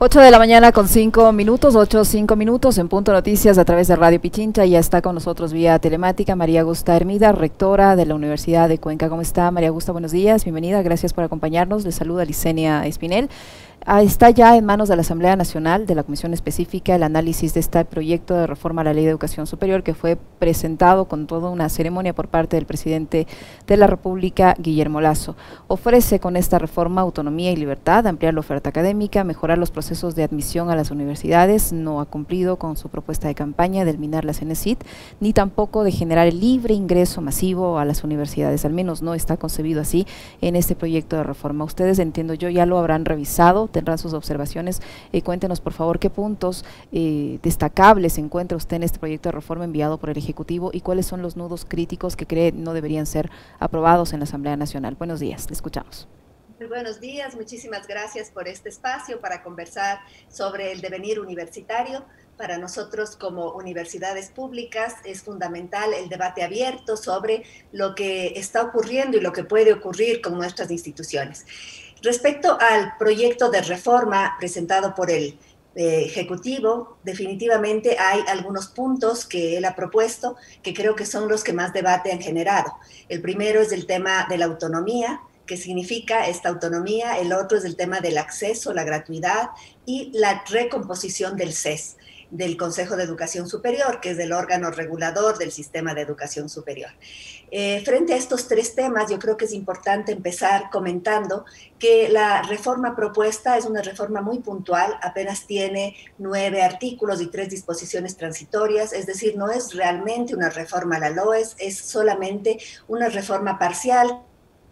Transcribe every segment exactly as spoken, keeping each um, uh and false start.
Ocho de la mañana con cinco minutos, ocho, cinco minutos en Punto Noticias a través de Radio Pichincha. Ya está con nosotros vía telemática María Augusta Hermida, rectora de la Universidad de Cuenca. ¿Cómo está, María Augusta? Buenos días, bienvenida, gracias por acompañarnos. Le saluda Licenia Espinel. Ah, está ya en manos de la Asamblea Nacional, de la Comisión Específica, el análisis de este proyecto de reforma a la Ley de Educación Superior que fue presentado con toda una ceremonia por parte del presidente de la República, Guillermo Lasso. Ofrece con esta reforma autonomía y libertad, ampliar la oferta académica, mejorar los procesos de admisión a las universidades. No ha cumplido con su propuesta de campaña de eliminar la Cenecit, ni tampoco de generar el libre ingreso masivo a las universidades, al menos no está concebido así en este proyecto de reforma. Ustedes, entiendo yo, ya lo habrán revisado, tendrán sus observaciones. Eh, cuéntenos, por favor, qué puntos eh, destacables encuentra usted en este proyecto de reforma enviado por el Ejecutivo y cuáles son los nudos críticos que cree no deberían ser aprobados en la Asamblea Nacional. Buenos días, le escuchamos. Muy buenos días, muchísimas gracias por este espacio para conversar sobre el devenir universitario. Para nosotros como universidades públicas es fundamental el debate abierto sobre lo que está ocurriendo y lo que puede ocurrir con nuestras instituciones. Respecto al proyecto de reforma presentado por el eh, Ejecutivo, definitivamente hay algunos puntos que él ha propuesto que creo que son los que más debate han generado. El primero es el tema de la autonomía. ¿Qué significa esta autonomía? El otro es el tema del acceso, la gratuidad y la recomposición del C E S, del Consejo de Educación Superior, que es el órgano regulador del sistema de educación superior. Eh, frente a estos tres temas, yo creo que es importante empezar comentando que la reforma propuesta es una reforma muy puntual, apenas tiene nueve artículos y tres disposiciones transitorias, es decir, no es realmente una reforma a la LOES, es solamente una reforma parcial.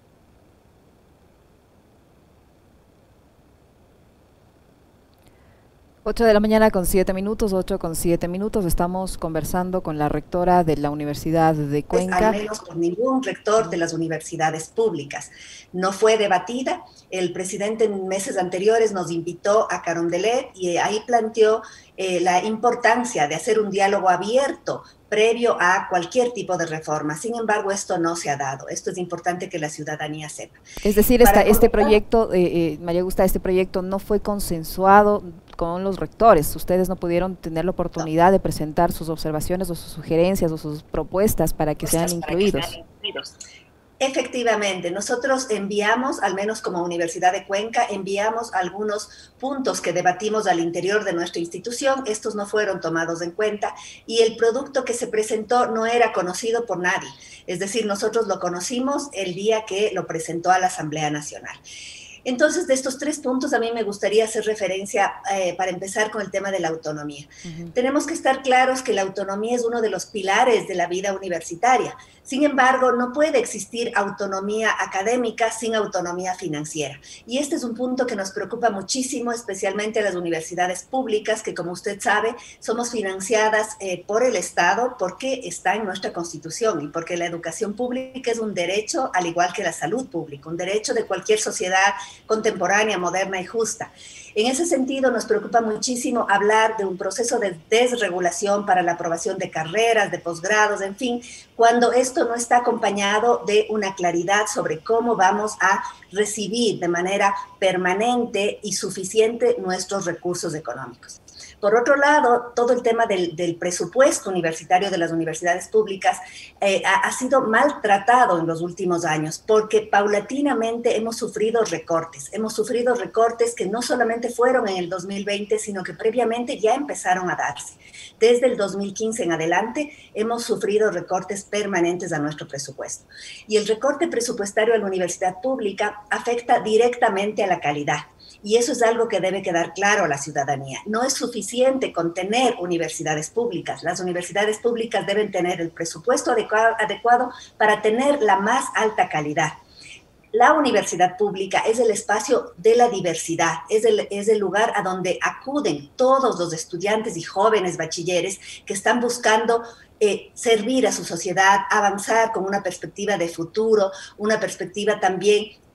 Ocho de la mañana con siete minutos, ocho con siete minutos, estamos conversando con la rectora de la Universidad de Cuenca. Al menos por ningún rector de las universidades públicas. No fue debatida, el presidente en meses anteriores nos invitó a Carondelet y ahí planteó eh, la importancia de hacer un diálogo abierto previo a cualquier tipo de reforma. Sin embargo, esto no se ha dado. Esto es importante que la ciudadanía sepa. Es decir, esta, este proyecto, eh, eh, María Augusta, este proyecto no fue consensuado con los rectores. Ustedes no pudieron tener la oportunidad no. de presentar sus observaciones o sus sugerencias o sus propuestas para que sean incluidos. Que sean incluidos. Efectivamente, nosotros enviamos, al menos como Universidad de Cuenca, enviamos algunos puntos que debatimos al interior de nuestra institución. Estos no fueron tomados en cuenta y el producto que se presentó no era conocido por nadie. Es decir, nosotros lo conocimos el día que lo presentó a la Asamblea Nacional. Entonces, de estos tres puntos a mí me gustaría hacer referencia eh, para empezar con el tema de la autonomía. Uh-huh. Tenemos que estar claros que la autonomía es uno de los pilares de la vida universitaria. Sin embargo, no puede existir autonomía académica sin autonomía financiera. Y este es un punto que nos preocupa muchísimo, especialmente a las universidades públicas, que como usted sabe, somos financiadas eh, por el Estado porque está en nuestra Constitución y porque la educación pública es un derecho, al igual que la salud pública, un derecho de cualquier sociedad contemporánea, moderna y justa. En ese sentido, nos preocupa muchísimo hablar de un proceso de desregulación para la aprobación de carreras, de posgrados, en fin, cuando esto no está acompañado de una claridad sobre cómo vamos a recibir de manera permanente y suficiente nuestros recursos económicos. Por otro lado, todo el tema del, del presupuesto universitario de las universidades públicas eh, ha, ha sido maltratado en los últimos años porque paulatinamente hemos sufrido recortes. Hemos sufrido recortes que no solamente fueron en el dos mil veinte, sino que previamente ya empezaron a darse. Desde el dos mil quince en adelante hemos sufrido recortes permanentes a nuestro presupuesto. Y el recorte presupuestario a la universidad pública afecta directamente a la calidad. Y eso es algo que debe quedar claro a la ciudadanía. No es suficiente con tener universidades públicas. Las universidades públicas deben tener el presupuesto adecuado, adecuado para tener la más alta calidad. La universidad pública es el espacio de la diversidad, es el, es el lugar a donde acuden todos los estudiantes y jóvenes bachilleres que están buscando eh, servir a su sociedad, avanzar con una perspectiva de futuro, una perspectiva también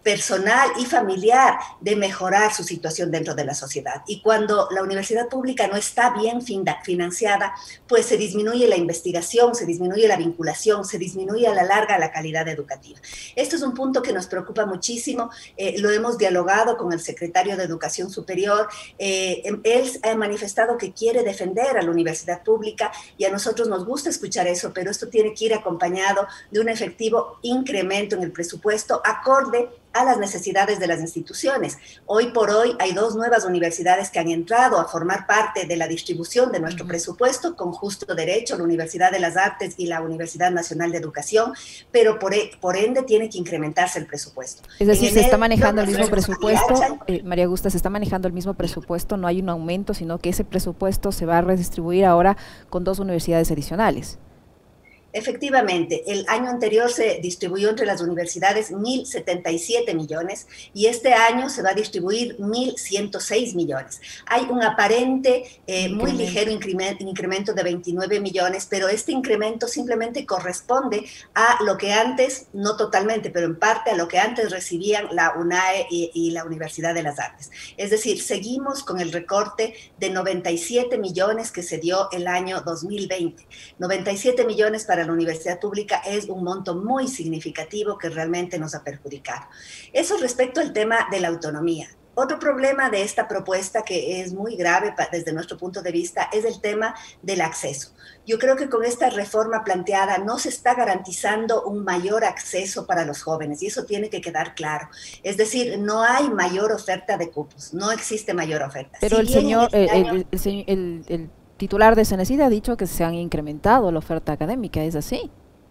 personal y familiar de mejorar su situación dentro de la sociedad. Y cuando la universidad pública no está bien financiada, pues se disminuye la investigación, se disminuye la vinculación, se disminuye a la larga la calidad educativa. Esto es un punto que nos preocupa muchísimo, eh, lo hemos dialogado con el secretario de Educación Superior, eh, él ha manifestado que quiere defender a la universidad pública y a nosotros nos gusta escuchar eso, pero esto tiene que ir acompañado de un efectivo incremento en el presupuesto acorde a las necesidades de las instituciones. Hoy por hoy hay dos nuevas universidades que han entrado a formar parte de la distribución de nuestro uh-huh. presupuesto, con justo derecho, la Universidad de las Artes y la Universidad Nacional de Educación, pero por, e, por ende tiene que incrementarse el presupuesto. Es decir, en se está manejando el mismo presupuesto, eh, María Augusta, se está manejando el mismo presupuesto, no hay un aumento, sino que ese presupuesto se va a redistribuir ahora con dos universidades adicionales. Efectivamente, el año anterior se distribuyó entre las universidades mil setenta y siete millones y este año se va a distribuir mil ciento seis millones. Hay un aparente, eh, muy ligero incremento, incremento de veintinueve millones, pero este incremento simplemente corresponde a lo que antes, no totalmente, pero en parte a lo que antes recibían la UNAE y, y la Universidad de las Artes. Es decir, seguimos con el recorte de noventa y siete millones que se dio el año dos mil veinte. noventa y siete millones para la universidad pública es un monto muy significativo que realmente nos ha perjudicado. Eso respecto al tema de la autonomía. Otro problema de esta propuesta que es muy grave desde nuestro punto de vista es el tema del acceso. Yo creo que con esta reforma planteada no se está garantizando un mayor acceso para los jóvenes y eso tiene que quedar claro. Es decir, no hay mayor oferta de cupos, no existe mayor oferta. Pero si el señor, este año, el, el, el, el titular de Cenecit ha dicho que se han incrementado la oferta académica, ¿es así?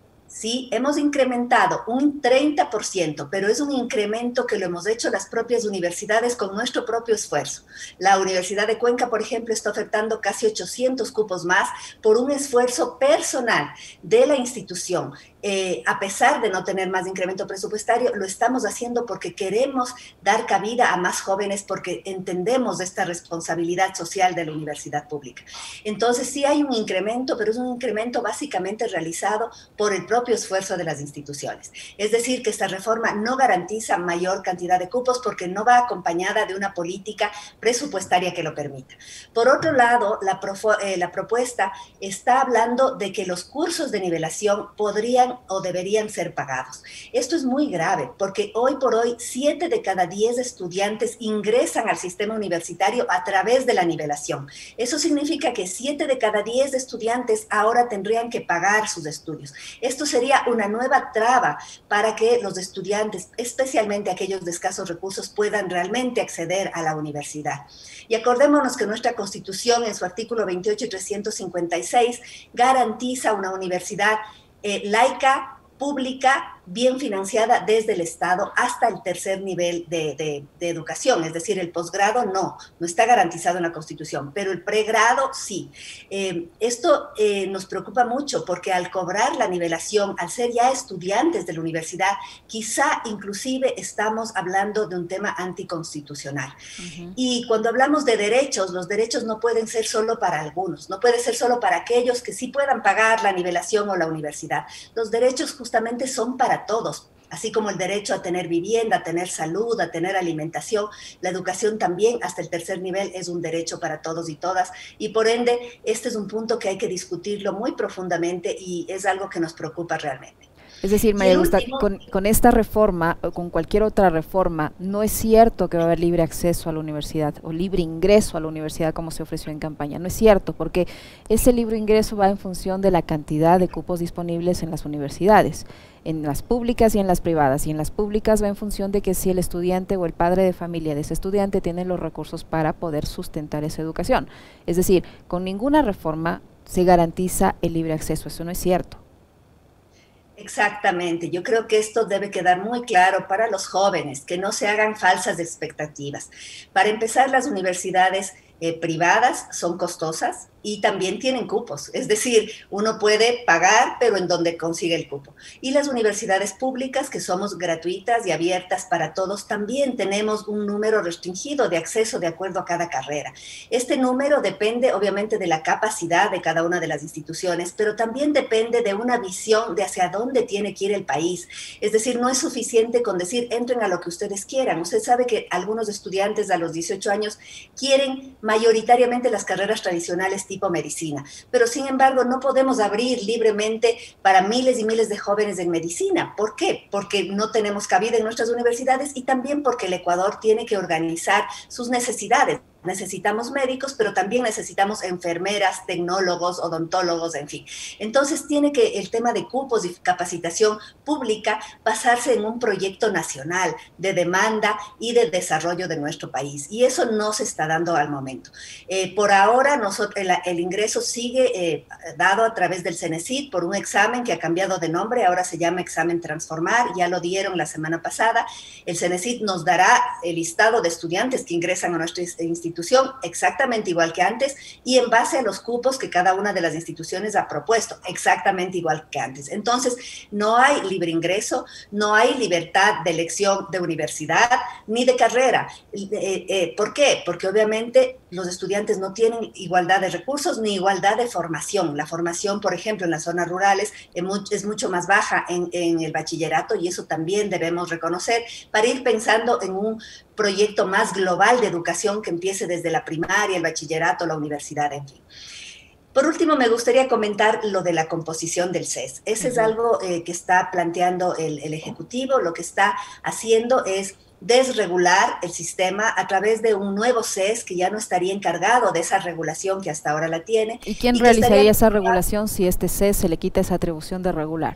Sí, hemos incrementado un treinta por ciento, pero es un incremento que lo hemos hecho las propias universidades con nuestro propio esfuerzo. La Universidad de Cuenca, por ejemplo, está ofertando casi ochocientos cupos más por un esfuerzo personal de la institución. Eh, a pesar de no tener más incremento presupuestario, lo estamos haciendo porque queremos dar cabida a más jóvenes, porque entendemos esta responsabilidad social de la universidad pública. Entonces sí hay un incremento, pero es un incremento básicamente realizado por el propio esfuerzo de las instituciones. Es decir, que esta reforma no garantiza mayor cantidad de cupos porque no va acompañada de una política presupuestaria que lo permita. Por otro lado, la, pro, eh, la propuesta está hablando de que los cursos de nivelación podrían o deberían ser pagados. Esto es muy grave porque hoy por hoy siete de cada diez estudiantes ingresan al sistema universitario a través de la nivelación. Eso significa que siete de cada diez estudiantes ahora tendrían que pagar sus estudios. Esto sería una nueva traba para que los estudiantes, especialmente aquellos de escasos recursos, puedan realmente acceder a la universidad. Y acordémonos que nuestra Constitución, en su artículo veintiocho y trescientos cincuenta y seis, garantiza una universidad Eh, laica, pública, bien financiada desde el Estado hasta el tercer nivel de, de, de educación, es decir, el posgrado no, no está garantizado en la Constitución, pero el pregrado sí. Eh, esto eh, nos preocupa mucho porque al cobrar la nivelación, al ser ya estudiantes de la universidad, quizá inclusive estamos hablando de un tema anticonstitucional. Uh-huh. Y cuando hablamos de derechos, los derechos no pueden ser solo para algunos, no puede ser solo para aquellos que sí puedan pagar la nivelación o la universidad. Los derechos justamente son para todos, así como el derecho a tener vivienda, a tener salud, a tener alimentación. La educación también, hasta el tercer nivel, es un derecho para todos y todas, y por ende, este es un punto que hay que discutirlo muy profundamente y es algo que nos preocupa realmente. Es decir, María Augusta, con, con esta reforma o con cualquier otra reforma, no es cierto que va a haber libre acceso a la universidad o libre ingreso a la universidad como se ofreció en campaña. No es cierto, porque ese libre ingreso va en función de la cantidad de cupos disponibles en las universidades, en las públicas y en las privadas. Y en las públicas va en función de que si el estudiante o el padre de familia de ese estudiante tiene los recursos para poder sustentar esa educación. Es decir, con ninguna reforma se garantiza el libre acceso, eso no es cierto. Exactamente, yo creo que esto debe quedar muy claro para los jóvenes, que no se hagan falsas expectativas. Para empezar, las universidades eh, privadas son costosas, y también tienen cupos, es decir, uno puede pagar, pero en donde consigue el cupo. Y las universidades públicas, que somos gratuitas y abiertas para todos, también tenemos un número restringido de acceso de acuerdo a cada carrera. Este número depende obviamente de la capacidad de cada una de las instituciones, pero también depende de una visión de hacia dónde tiene que ir el país. Es decir, no es suficiente con decir, entren a lo que ustedes quieran. Usted sabe que algunos estudiantes a los dieciocho años quieren mayoritariamente las carreras tradicionales tipo medicina, pero sin embargo no podemos abrir libremente para miles y miles de jóvenes en medicina. ¿Por qué? Porque no tenemos cabida en nuestras universidades y también porque el Ecuador tiene que organizar sus necesidades. Necesitamos médicos, pero también necesitamos enfermeras, tecnólogos, odontólogos, en fin. Entonces tiene que el tema de cupos y capacitación pública basarse en un proyecto nacional de demanda y de desarrollo de nuestro país. Y eso no se está dando al momento. Eh, por ahora nosotros, el, el ingreso sigue eh, dado a través del CENESID por un examen que ha cambiado de nombre, ahora se llama examen Transformar, ya lo dieron la semana pasada. El CENESID nos dará el listado de estudiantes que ingresan a nuestra institución exactamente igual que antes y en base a los cupos que cada una de las instituciones ha propuesto, exactamente igual que antes. Entonces, no hay libre ingreso, no hay libertad de elección de universidad ni de carrera. Eh, eh, ¿Por qué? Porque obviamente los estudiantes no tienen igualdad de recursos ni igualdad de formación. La formación, por ejemplo, en las zonas rurales es mucho más baja en, en el bachillerato y eso también debemos reconocer para ir pensando en un proyecto más global de educación que empiece desde la primaria, el bachillerato, la universidad, en fin. Por último, me gustaría comentar lo de la composición del C E S. Ese uh-huh. es algo eh, que está planteando el, el Ejecutivo. Lo que está haciendo es desregular el sistema a través de un nuevo C E S que ya no estaría encargado de esa regulación que hasta ahora la tiene. ¿Y quién y realizaría esa regulación si este C E S se le quita esa atribución de regular?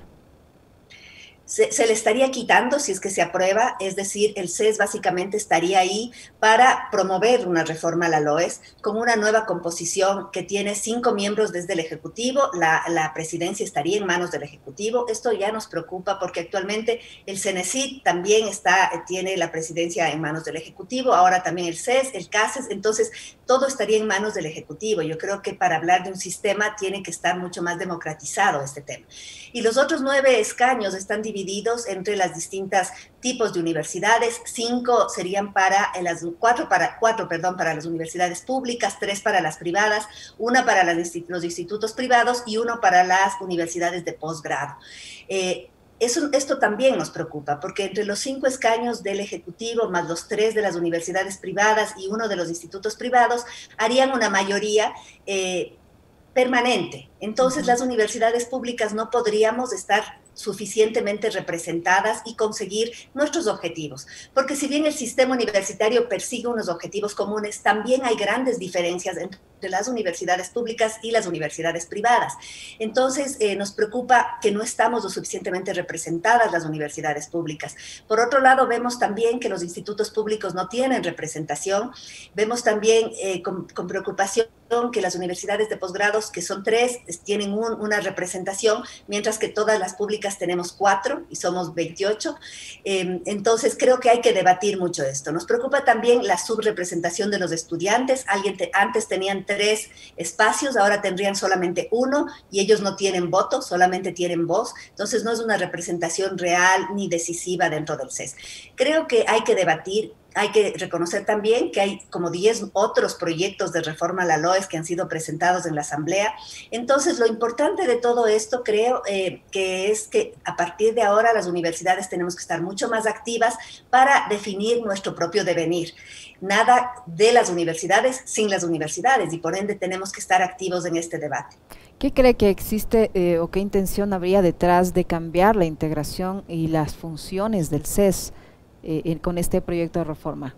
Se, se le estaría quitando si es que se aprueba, es decir, el C E S básicamente estaría ahí para promover una reforma a la LOES con una nueva composición que tiene cinco miembros desde el Ejecutivo, la, la presidencia estaría en manos del Ejecutivo. Esto ya nos preocupa porque actualmente el CENESID también está, tiene la presidencia en manos del Ejecutivo, ahora también el C E S, el CASES, entonces todo estaría en manos del Ejecutivo. Yo creo que para hablar de un sistema tiene que estar mucho más democratizado este tema. Y los otros nueve escaños están divididos entre las distintas tipos de universidades. Cinco serían para las cuatro para cuatro, perdón, para las universidades públicas, tres para las privadas, una para las, los institutos privados y uno para las universidades de posgrado. Eh, Eso, esto también nos preocupa, porque entre los cinco escaños del Ejecutivo, más los tres de las universidades privadas y uno de los institutos privados, harían una mayoría eh, permanente. Entonces, uh-huh. las universidades públicas no podríamos estar suficientemente representadas y conseguir nuestros objetivos. Porque si bien el sistema universitario persigue unos objetivos comunes, también hay grandes diferencias entre las universidades públicas y las universidades privadas. Entonces, eh, nos preocupa que no estamos lo suficientemente representadas las universidades públicas. Por otro lado, vemos también que los institutos públicos no tienen representación. Vemos también eh, con, con preocupación que las universidades de posgrados, que son tres, tienen un, una representación, mientras que todas las públicas tenemos cuatro y somos veintiocho. Eh, entonces, creo que hay que debatir mucho esto. Nos preocupa también la subrepresentación de los estudiantes. Alguien te, antes tenían tres espacios, ahora tendrían solamente uno y ellos no tienen voto, solamente tienen voz. Entonces, no es una representación real ni decisiva dentro del C E S. Creo que hay que debatir. Hay que reconocer también que hay como diez otros proyectos de reforma a la LOES que han sido presentados en la Asamblea. Entonces, lo importante de todo esto creo eh, que es que a partir de ahora las universidades tenemos que estar mucho más activas para definir nuestro propio devenir. Nada de las universidades sin las universidades y por ende tenemos que estar activos en este debate. ¿Qué cree que existe eh, o qué intención habría detrás de cambiar la integración y las funciones del C E S? Eh, con este proyecto de reforma?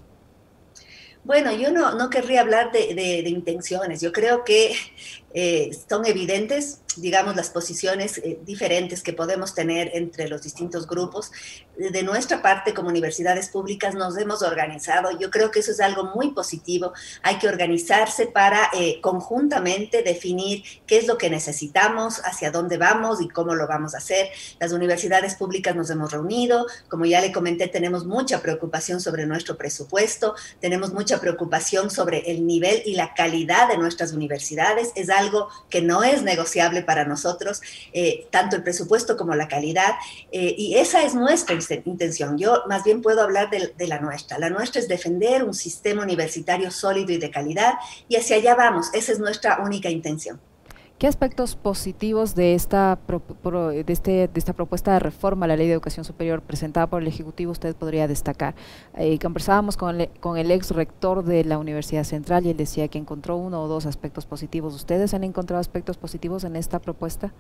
Bueno, yo no, no querría hablar de, de, de intenciones. Yo creo que eh, son evidentes, digamos, las posiciones eh, diferentes que podemos tener entre los distintos grupos. De nuestra parte, como universidades públicas, nos hemos organizado. Yo creo que eso es algo muy positivo. Hay que organizarse para eh, conjuntamente definir qué es lo que necesitamos, hacia dónde vamos y cómo lo vamos a hacer. Las universidades públicas nos hemos reunido. Como ya le comenté, tenemos mucha preocupación sobre nuestro presupuesto, tenemos mucha preocupación sobre el nivel y la calidad de nuestras universidades. Es algo que no es negociable para nosotros, eh, tanto el presupuesto como la calidad, eh, y esa es nuestra intención. Yo más bien puedo hablar de, de la nuestra. La nuestra es defender un sistema universitario sólido y de calidad, y hacia allá vamos. Esa es nuestra única intención. ¿Qué aspectos positivos de esta, pro, pro, de, este, de esta propuesta de reforma a la Ley de Educación Superior presentada por el Ejecutivo usted podría destacar? Eh, conversábamos con el, con el ex rector de la Universidad Central y él decía que encontró uno o dos aspectos positivos. ¿Ustedes han encontrado aspectos positivos en esta propuesta?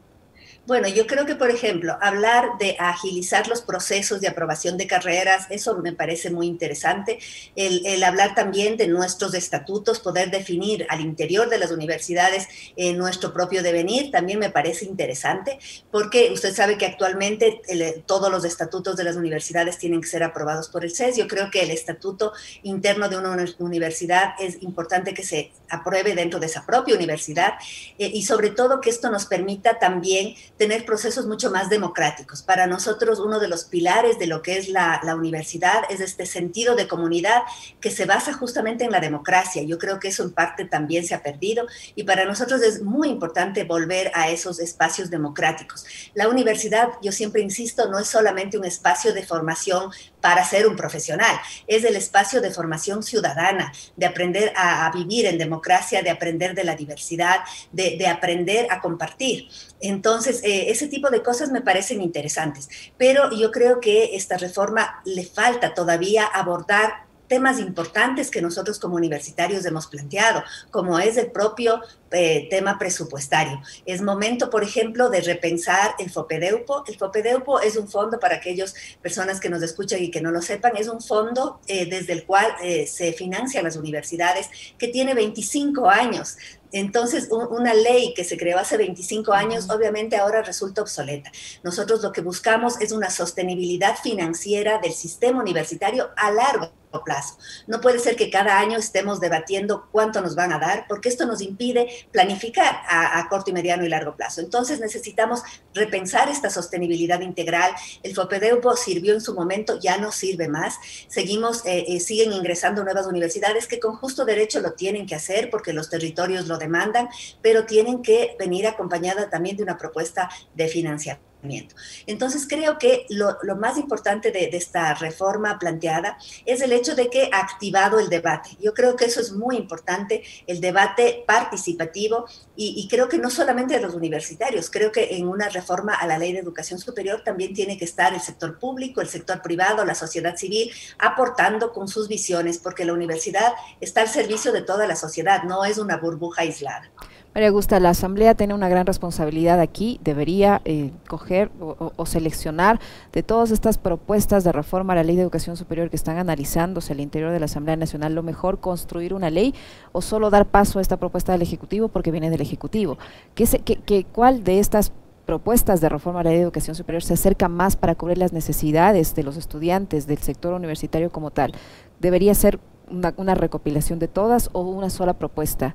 Bueno, yo creo que, por ejemplo, hablar de agilizar los procesos de aprobación de carreras, eso me parece muy interesante. El, el hablar también de nuestros estatutos, poder definir al interior de las universidades eh, nuestro propio devenir, también me parece interesante, porque usted sabe que actualmente el, todos los estatutos de las universidades tienen que ser aprobados por el C E S. Yo creo que el estatuto interno de una universidad es importante que se apruebe dentro de esa propia universidad, eh, y sobre todo que esto nos permita también tener procesos mucho más democráticos. Para nosotros, uno de los pilares de lo que es la, la universidad es este sentido de comunidad que se basa justamente en la democracia. Yo creo que eso en parte también se ha perdido, y para nosotros es muy importante volver a esos espacios democráticos. La universidad, yo siempre insisto, no es solamente un espacio de formación para ser un profesional, es el espacio de formación ciudadana, de aprender a, a vivir en democracia, de aprender de la diversidad, de, de aprender a compartir. Entonces, eh, ese tipo de cosas me parecen interesantes, pero yo creo que esta reforma le falta todavía abordar temas importantes que nosotros como universitarios hemos planteado, como es el propio eh, tema presupuestario. Es momento, por ejemplo, de repensar el FOPEDEUPO. El FOPEDEUPO es un fondo, para aquellas personas que nos escuchan y que no lo sepan, es un fondo eh, desde el cual eh, se financian las universidades, que tiene veinticinco años. Entonces, un, una ley que se creó hace veinticinco años, obviamente ahora resulta obsoleta. Nosotros lo que buscamos es una sostenibilidad financiera del sistema universitario a largo plazo. No puede ser que cada año estemos debatiendo cuánto nos van a dar, porque esto nos impide planificar a, a corto y mediano y largo plazo. Entonces necesitamos repensar esta sostenibilidad integral. El FOPEDEUPO sirvió en su momento, ya no sirve más. Seguimos, eh, eh, siguen ingresando nuevas universidades que con justo derecho lo tienen que hacer porque los territorios lo demandan, pero tienen que venir acompañada también de una propuesta de financiamiento. Entonces creo que lo, lo más importante de, de esta reforma planteada es el hecho de que ha activado el debate. Yo creo que eso es muy importante, el debate participativo, y, y creo que no solamente de los universitarios, creo que en una reforma a la Ley de Educación Superior también tiene que estar el sector público, el sector privado, la sociedad civil, aportando con sus visiones, porque la universidad está al servicio de toda la sociedad, no es una burbuja aislada. María Augusta, la Asamblea tiene una gran responsabilidad aquí, debería eh, coger o, o seleccionar de todas estas propuestas de reforma a la Ley de Educación Superior que están analizándose al interior de la Asamblea Nacional, lo mejor construir una ley o solo dar paso a esta propuesta del Ejecutivo porque viene del Ejecutivo. ¿Qué se, qué, qué, ¿Cuál de estas propuestas de reforma a la Ley de Educación Superior se acerca más para cubrir las necesidades de los estudiantes, del sector universitario como tal? ¿Debería ser una, una recopilación de todas o una sola propuesta?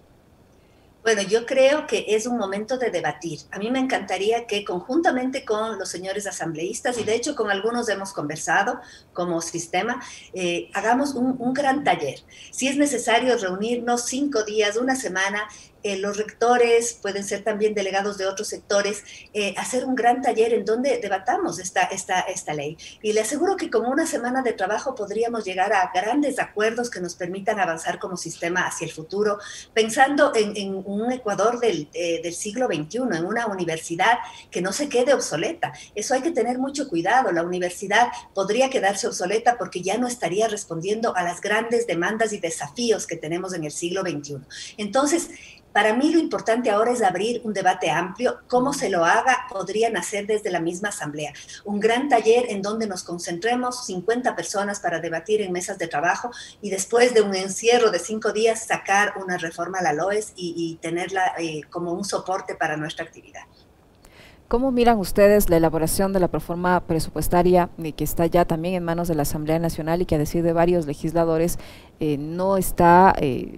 Bueno, yo creo que es un momento de debatir. A mí me encantaría que conjuntamente con los señores asambleístas, y de hecho con algunos hemos conversado como sistema, eh, hagamos un, un gran taller. Si es necesario reunirnos cinco días, una semana, eh, los rectores, pueden ser también delegados de otros sectores, eh, hacer un gran taller en donde debatamos esta, esta, esta ley. Y le aseguro que con una semana de trabajo podríamos llegar a grandes acuerdos que nos permitan avanzar como sistema hacia el futuro, pensando en, en un Ecuador del, eh, del siglo veintiuno, en una universidad que no se quede obsoleta. Eso hay que tener mucho cuidado. La universidad podría quedarse obsoleta porque ya no estaría respondiendo a las grandes demandas y desafíos que tenemos en el siglo veintiuno. Entonces, para mí lo importante ahora es abrir un debate amplio. Cómo se lo haga podría nacer desde la misma asamblea. Un gran taller en donde nos concentremos cincuenta personas para debatir en mesas de trabajo y después de un encierro de cinco días sacar una reforma a la LOES y, y tenerla eh, como un soporte para nuestra actividad. ¿Cómo miran ustedes la elaboración de la reforma presupuestaria eh, que está ya también en manos de la Asamblea Nacional y que a decir de varios legisladores eh, no está Eh,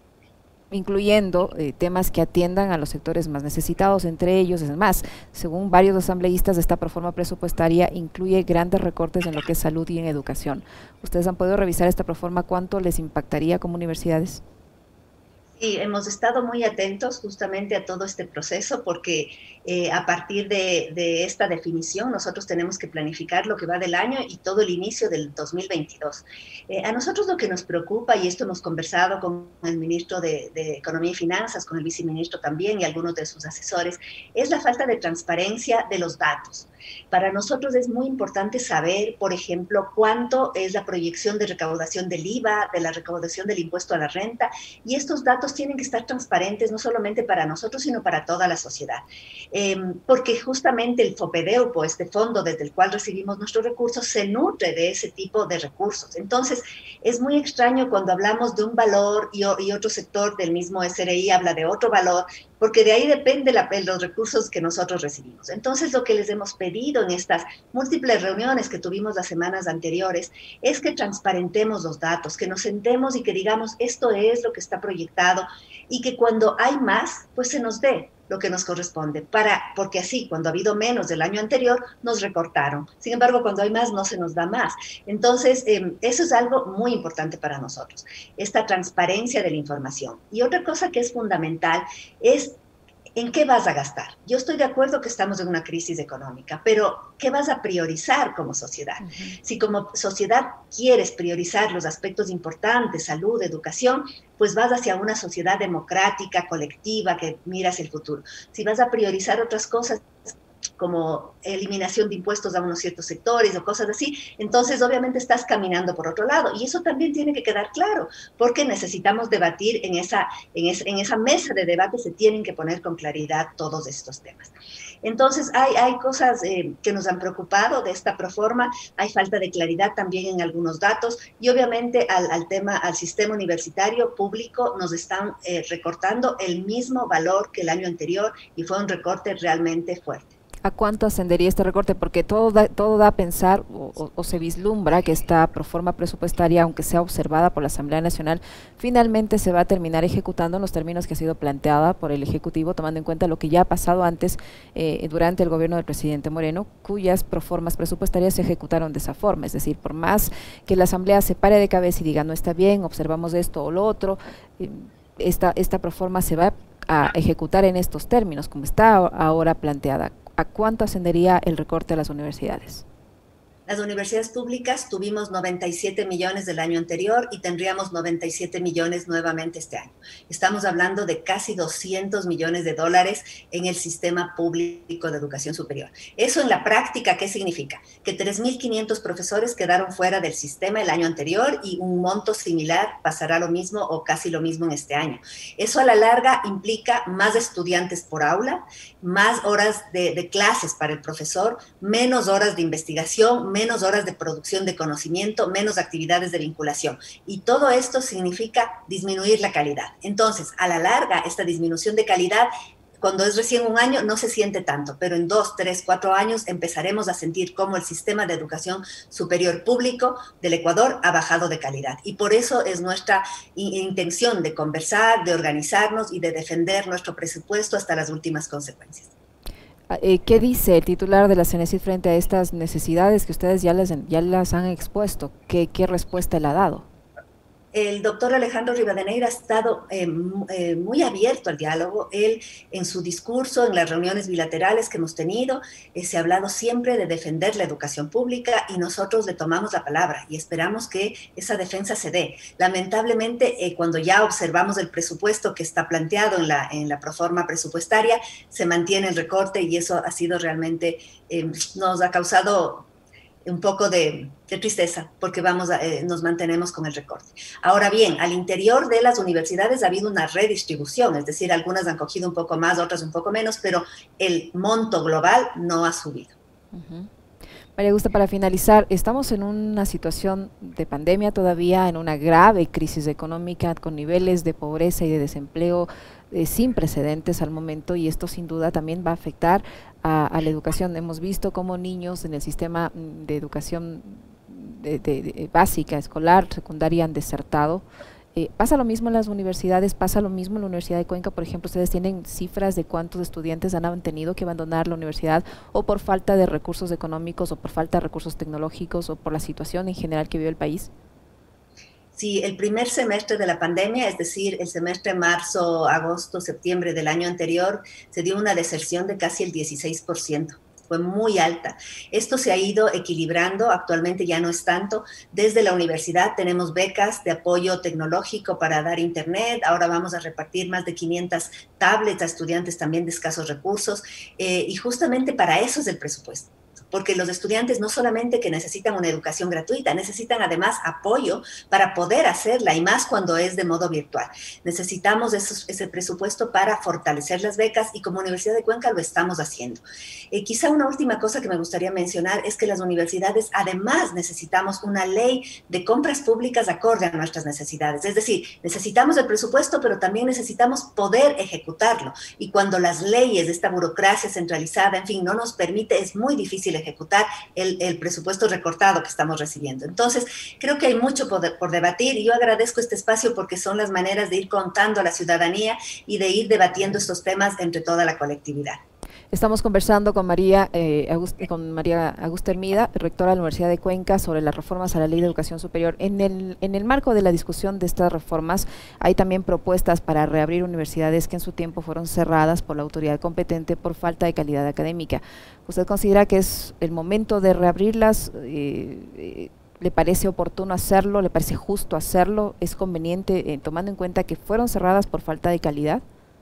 incluyendo eh, temas que atiendan a los sectores más necesitados, entre ellos, es más, según varios asambleístas, esta reforma presupuestaria incluye grandes recortes en lo que es salud y en educación? ¿Ustedes han podido revisar esta reforma? ¿Cuánto les impactaría como universidades? Sí, hemos estado muy atentos justamente a todo este proceso porque eh, a partir de, de esta definición nosotros tenemos que planificar lo que va del año y todo el inicio del dos mil veintidós. Eh, a nosotros lo que nos preocupa, y esto hemos conversado con el ministro de, de Economía y Finanzas, con el viceministro también y algunos de sus asesores, es la falta de transparencia de los datos. Para nosotros es muy importante saber, por ejemplo, cuánto es la proyección de recaudación del I V A, de la recaudación del impuesto a la renta, y estos datos tienen que estar transparentes no solamente para nosotros, sino para toda la sociedad. Eh, porque justamente el FOPEDEUPO, este fondo desde el cual recibimos nuestros recursos, se nutre de ese tipo de recursos. Entonces, es muy extraño cuando hablamos de un valor y, y otro sector del mismo S R I habla de otro valor, porque de ahí depende la, los recursos que nosotros recibimos. Entonces, lo que les hemos pedido en estas múltiples reuniones que tuvimos las semanas anteriores es que transparentemos los datos, que nos sentemos y que digamos esto es lo que está proyectado y que cuando hay más, pues se nos dé lo que nos corresponde, para, porque así, cuando ha habido menos del año anterior, nos recortaron. Sin embargo, cuando hay más, no se nos da más. Entonces, eh, eso es algo muy importante para nosotros, esta transparencia de la información. Y otra cosa que es fundamental es ¿en qué vas a gastar? Yo estoy de acuerdo que estamos en una crisis económica, pero ¿qué vas a priorizar como sociedad? Uh-huh. Si como sociedad quieres priorizar los aspectos importantes, salud, educación, pues vas hacia una sociedad democrática, colectiva, que miras el futuro. Si vas a priorizar otras cosas, como eliminación de impuestos a unos ciertos sectores o cosas así, entonces obviamente estás caminando por otro lado. Y eso también tiene que quedar claro, porque necesitamos debatir en esa, en es, en esa mesa de debate, se tienen que poner con claridad todos estos temas. Entonces hay, hay cosas eh, que nos han preocupado de esta proforma, hay falta de claridad también en algunos datos y obviamente al, al tema, al sistema universitario público nos están eh, recortando el mismo valor que el año anterior y fue un recorte realmente fuerte. ¿A cuánto ascendería este recorte? Porque todo da, todo da a pensar o, o, o se vislumbra que esta proforma presupuestaria, aunque sea observada por la Asamblea Nacional, finalmente se va a terminar ejecutando en los términos que ha sido planteada por el Ejecutivo, tomando en cuenta lo que ya ha pasado antes eh, durante el gobierno del presidente Moreno, cuyas proformas presupuestarias se ejecutaron de esa forma. Es decir, por más que la Asamblea se pare de cabeza y diga no está bien, observamos esto o lo otro, eh, esta, esta proforma se va a ejecutar en estos términos, como está ahora planteada. ¿A cuánto ascendería el recorte a las universidades? Las universidades públicas tuvimos noventa y siete millones del año anterior y tendríamos noventa y siete millones nuevamente este año. Estamos hablando de casi doscientos millones de dólares en el sistema público de educación superior. Eso en la práctica, ¿qué significa? Que tres mil quinientos profesores quedaron fuera del sistema el año anterior y un monto similar pasará lo mismo o casi lo mismo en este año. Eso a la larga implica más estudiantes por aula, más horas de, de clases para el profesor, menos horas de investigación, menos horas de producción de conocimiento, menos actividades de vinculación. Y todo esto significa disminuir la calidad. Entonces, a la larga, esta disminución de calidad, cuando es recién un año, no se siente tanto, pero en dos, tres, cuatro años empezaremos a sentir cómo el sistema de educación superior público del Ecuador ha bajado de calidad. Y por eso es nuestra intención de conversar, de organizarnos y de defender nuestro presupuesto hasta las últimas consecuencias. ¿Qué dice el titular de la CENESID frente a estas necesidades que ustedes ya las, ya las han expuesto? ¿Qué, qué respuesta le ha dado? El doctor Alejandro Rivadeneira ha estado eh, eh, muy abierto al diálogo. Él, en su discurso, en las reuniones bilaterales que hemos tenido, eh, se ha hablado siempre de defender la educación pública y nosotros le tomamos la palabra y esperamos que esa defensa se dé. Lamentablemente, eh, cuando ya observamos el presupuesto que está planteado en la, en la proforma presupuestaria, se mantiene el recorte y eso ha sido realmente, eh, nos ha causado un poco de, de tristeza, porque vamos a, eh, nos mantenemos con el recorte. Ahora bien, al interior de las universidades ha habido una redistribución, es decir, algunas han cogido un poco más, otras un poco menos, pero el monto global no ha subido. Uh-huh. María Augusta, para finalizar, estamos en una situación de pandemia todavía, en una grave crisis económica, con niveles de pobreza y de desempleo eh, sin precedentes al momento, y esto sin duda también va a afectar a, a la educación. Hemos visto cómo niños en el sistema de educación de, de, de básica, escolar, secundaria han desertado. Eh, pasa lo mismo en las universidades, pasa lo mismo en la Universidad de Cuenca. Por ejemplo, ustedes tienen cifras de cuántos estudiantes han tenido que abandonar la universidad o por falta de recursos económicos o por falta de recursos tecnológicos o por la situación en general que vive el país. Sí, el primer semestre de la pandemia, es decir, el semestre marzo, agosto, septiembre del año anterior, se dio una deserción de casi el dieciséis por ciento. Fue muy alta. Esto se ha ido equilibrando, actualmente ya no es tanto. Desde la universidad tenemos becas de apoyo tecnológico para dar internet, ahora vamos a repartir más de quinientas tablets a estudiantes también de escasos recursos, eh, y justamente para eso es el presupuesto. Porque los estudiantes no solamente que necesitan una educación gratuita, necesitan además apoyo para poder hacerla, y más cuando es de modo virtual. Necesitamos esos, ese presupuesto para fortalecer las becas, y como Universidad de Cuenca lo estamos haciendo. Eh, quizá una última cosa que me gustaría mencionar es que las universidades además necesitamos una ley de compras públicas acorde a nuestras necesidades. Es decir, necesitamos el presupuesto, pero también necesitamos poder ejecutarlo. Y cuando las leyes, esta burocracia centralizada, en fin, no nos permite, es muy difícil ejecutar el, el presupuesto recortado que estamos recibiendo. Entonces, creo que hay mucho por, por debatir, y yo agradezco este espacio porque son las maneras de ir contando a la ciudadanía y de ir debatiendo estos temas entre toda la colectividad. Estamos conversando con María, eh, Agust con María Augusta Hermida, rectora de la Universidad de Cuenca, sobre las reformas a la Ley de Educación Superior. En el, en el marco de la discusión de estas reformas, hay también propuestas para reabrir universidades que en su tiempo fueron cerradas por la autoridad competente por falta de calidad académica. ¿Usted considera que es el momento de reabrirlas? Eh, eh, ¿Le parece oportuno hacerlo? ¿Le parece justo hacerlo? ¿Es conveniente, eh, tomando en cuenta que fueron cerradas por falta de calidad?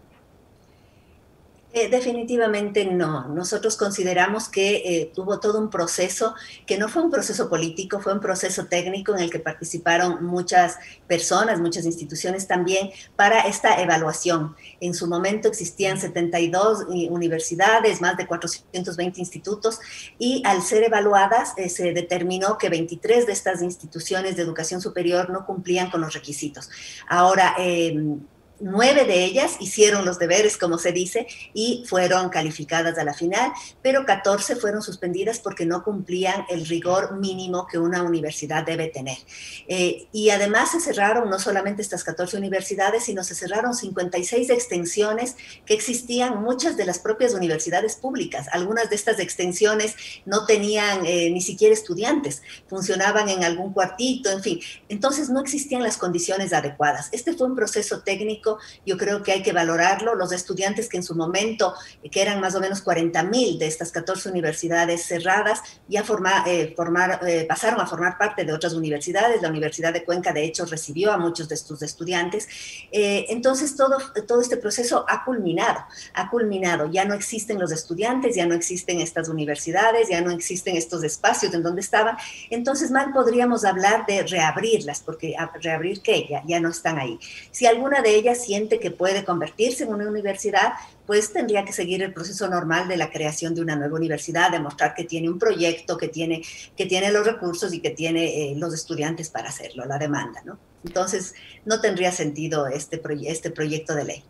Eh, definitivamente no. Nosotros consideramos que eh, tuvo todo un proceso, que no fue un proceso político, fue un proceso técnico en el que participaron muchas personas, muchas instituciones también, para esta evaluación. En su momento existían setenta y dos universidades, más de cuatrocientos veinte institutos, y al ser evaluadas eh, se determinó que veintitrés de estas instituciones de educación superior no cumplían con los requisitos. Ahora, eh, Nueve de ellas hicieron los deberes, como se dice, y fueron calificadas a la final, pero catorce fueron suspendidas porque no cumplían el rigor mínimo que una universidad debe tener. Eh, y además se cerraron no solamente estas catorce universidades, sino se cerraron cincuenta y seis extensiones que existían, muchas de las propias universidades públicas. Algunas de estas extensiones no tenían eh, ni siquiera estudiantes, funcionaban en algún cuartito, en fin. Entonces no existían las condiciones adecuadas. Este fue un proceso técnico. Yo creo que hay que valorarlo. Los estudiantes que en su momento, que eran más o menos cuarenta mil de estas catorce universidades cerradas, ya forma, eh, formar, eh, pasaron a formar parte de otras universidades. La Universidad de Cuenca, de hecho, recibió a muchos de estos estudiantes. Eh, entonces, todo, todo este proceso ha culminado, ha culminado. Ya no existen los estudiantes, ya no existen estas universidades, ya no existen estos espacios en donde estaban. Entonces, mal podríamos hablar de reabrirlas, porque reabrir qué, ya, ya no están ahí. Si alguna de ellas siente que puede convertirse en una universidad, pues tendría que seguir el proceso normal de la creación de una nueva universidad, demostrar que tiene un proyecto, que tiene, que tiene los recursos y que tiene eh, los estudiantes para hacerlo, la demanda, ¿no? Entonces, no tendría sentido este, proye este proyecto de ley.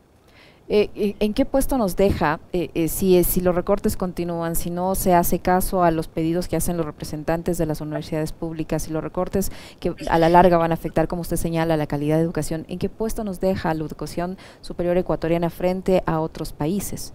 Eh, ¿En qué puesto nos deja eh, eh, si, si los recortes continúan, si no se hace caso a los pedidos que hacen los representantes de las universidades públicas, si los recortes que a la larga van a afectar, como usted señala, la calidad de educación? ¿En qué puesto nos deja la educación superior ecuatoriana frente a otros países?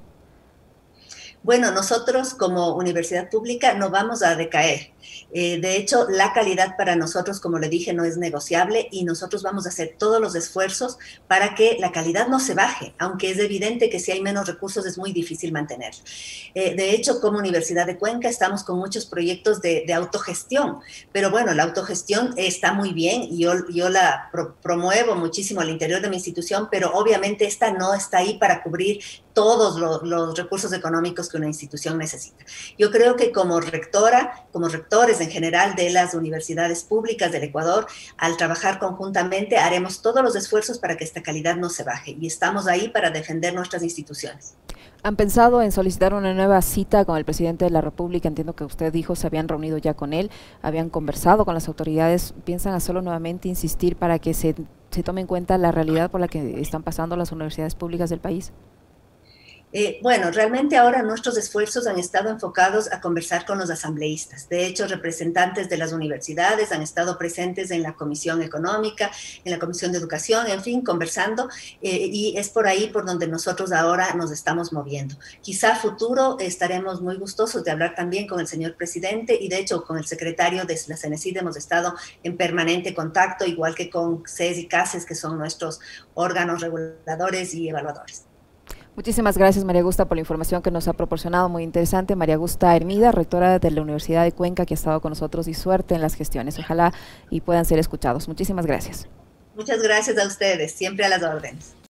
Bueno, nosotros como universidad pública no vamos a decaer. Eh, de hecho, la calidad para nosotros, como le dije, no es negociable, y nosotros vamos a hacer todos los esfuerzos para que la calidad no se baje, aunque es evidente que si hay menos recursos es muy difícil mantenerla. Eh, de hecho, como Universidad de Cuenca estamos con muchos proyectos de, de autogestión, pero bueno, la autogestión está muy bien y yo, yo la pro, promuevo muchísimo al interior de mi institución, pero obviamente esta no está ahí para cubrir todos los, los recursos económicos que una institución necesita. Yo creo que como rectora, como rectores en general de las universidades públicas del Ecuador, al trabajar conjuntamente haremos todos los esfuerzos para que esta calidad no se baje, y estamos ahí para defender nuestras instituciones. ¿Han pensado en solicitar una nueva cita con el presidente de la República? Entiendo que usted dijo se habían reunido ya con él, habían conversado con las autoridades. ¿Piensan hacerlo nuevamente, insistir para que se, se tome en cuenta la realidad por la que están pasando las universidades públicas del país? Eh, bueno, realmente ahora nuestros esfuerzos han estado enfocados a conversar con los asambleístas. De hecho, representantes de las universidades han estado presentes en la Comisión Económica, en la Comisión de Educación, en fin, conversando, eh, y es por ahí por donde nosotros ahora nos estamos moviendo. Quizá a futuro estaremos muy gustosos de hablar también con el señor presidente y de hecho con el secretario de la CENESID hemos estado en permanente contacto, igual que con C E S y CASES, que son nuestros órganos reguladores y evaluadores. Muchísimas gracias, María Augusta, por la información que nos ha proporcionado, muy interesante. María Augusta Hermida, rectora de la Universidad de Cuenca, que ha estado con nosotros, y suerte en las gestiones. Ojalá y puedan ser escuchados. Muchísimas gracias. Muchas gracias a ustedes, siempre a las órdenes.